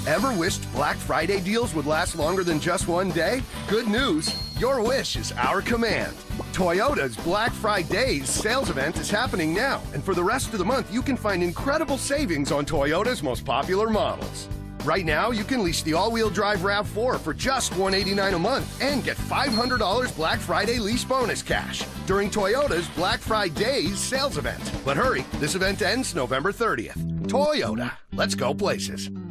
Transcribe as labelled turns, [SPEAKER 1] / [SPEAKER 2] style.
[SPEAKER 1] Ever wished Black Friday deals would last longer than just one day? Good news, your wish is our command. Toyota's Black Friday sales event is happening now, and for the rest of the month, you can find incredible savings on Toyota's most popular models. Right now, you can lease the all-wheel drive RAV4 for just $189 a month and get $500 Black Friday lease bonus cash during Toyota's Black Friday sales event. But hurry, this event ends November 30th. Toyota, let's go places.